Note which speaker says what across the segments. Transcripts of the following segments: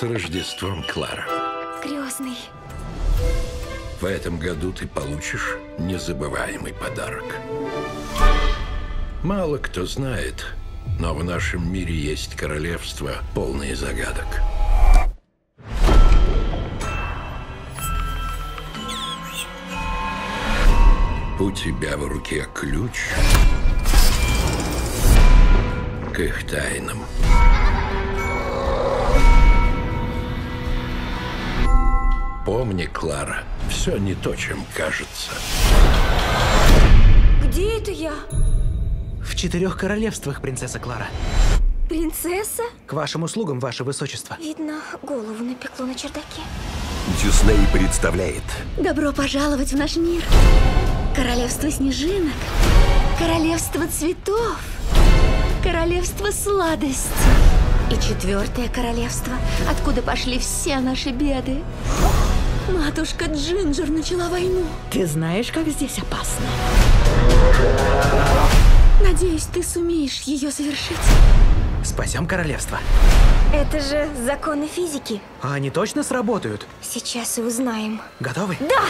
Speaker 1: С Рождеством, Клара.
Speaker 2: Крестный.
Speaker 1: В этом году ты получишь незабываемый подарок. Мало кто знает, но в нашем мире есть королевство, полное загадок. У тебя в руке ключ к их тайнам. Помни, Клара, все не то, чем кажется.
Speaker 2: Где это я?
Speaker 3: В 4 королевствах, принцесса Клара.
Speaker 2: Принцесса?
Speaker 3: К вашим услугам, ваше высочество.
Speaker 2: Видно, голову напекло на чердаке.
Speaker 4: Дисней представляет
Speaker 2: Добро пожаловать в наш мир. Королевство снежинок. Королевство цветов. Королевство сладости. И 4-е королевство, откуда пошли все наши беды. Матушка Джинджер начала войну.
Speaker 5: Ты знаешь, как здесь опасно?
Speaker 2: Надеюсь, ты сумеешь ее завершить.
Speaker 3: Спасем королевство.
Speaker 2: Это же законы физики.
Speaker 3: А они точно сработают?
Speaker 2: Сейчас и узнаем.
Speaker 3: Готовы?
Speaker 2: Да!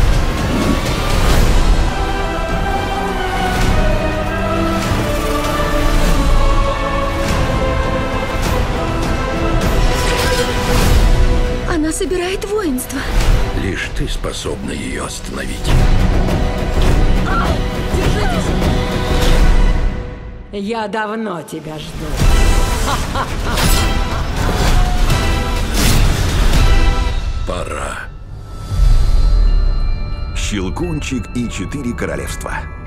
Speaker 2: Она собирает воинство.
Speaker 1: Лишь ты способна ее остановить.
Speaker 5: Я давно тебя жду.
Speaker 1: Пора.
Speaker 4: «Щелкунчик и 4 королевства».